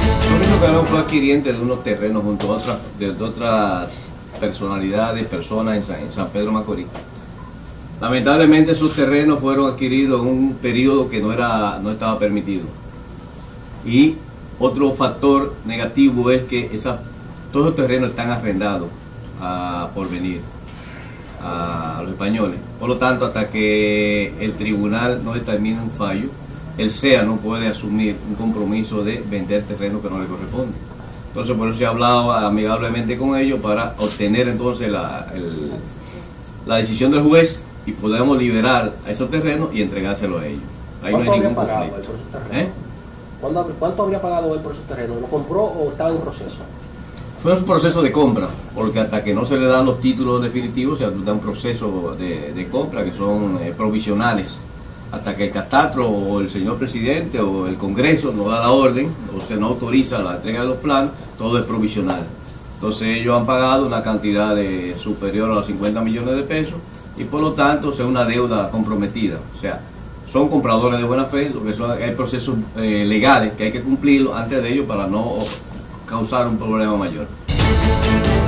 Mauricio Calderón fue adquiriente de unos terrenos junto a otras personalidades, personas en San Pedro Macorís. Lamentablemente esos terrenos fueron adquiridos en un periodo que no estaba permitido. Y otro factor negativo es que todos los terrenos están arrendados a Porvenir, a los españoles. Por lo tanto, hasta que el tribunal no determine un fallo, el SEA no puede asumir un compromiso de vender terreno que no le corresponde. Entonces, por eso se ha hablado amigablemente con ellos para obtener entonces la decisión del juez y podemos liberar a esos terrenos y entregárselo a ellos. Ahí no hay ningún conflicto. ¿Cuánto habría pagado él por esos terrenos? ¿Lo compró o estaba en proceso? Fue un proceso de compra, porque hasta que no se le dan los títulos definitivos, se da un proceso de compra que son provisionales. Hasta que el catastro o el señor presidente o el Congreso no da la orden o se no autoriza la entrega de los planos, todo es provisional. Entonces ellos han pagado una cantidad superior a los 50 millones de pesos y por lo tanto es una deuda comprometida. O sea, son compradores de buena fe, lo que hay procesos legales que hay que cumplirlos antes de ello para no causar un problema mayor.